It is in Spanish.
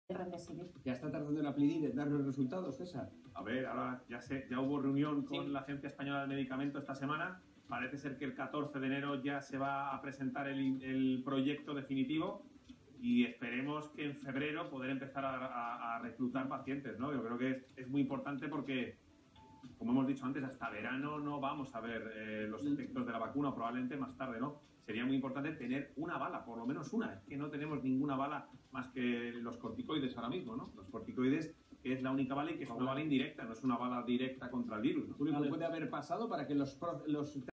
el Remdesivir. Ya está tardando en Aplidin en dar los resultados, César. A ver, ahora ya hubo reunión con la Agencia Española del Medicamento esta semana. Parece ser que el 14 de enero ya se va a presentar el proyecto definitivo y esperemos que en febrero poder empezar a reclutar pacientes, ¿no? Yo creo que es muy importante porque, como hemos dicho antes, hasta verano no vamos a ver los efectos de la vacuna, o probablemente más tarde, ¿no? Sería muy importante tener una bala, por lo menos una. Es que no tenemos ninguna bala más que los corticoides ahora mismo, ¿no? Los corticoides, que es la única bala y que es una bala indirecta, no es una bala directa contra el virus, ¿no? ¿Qué puede haber pasado para que los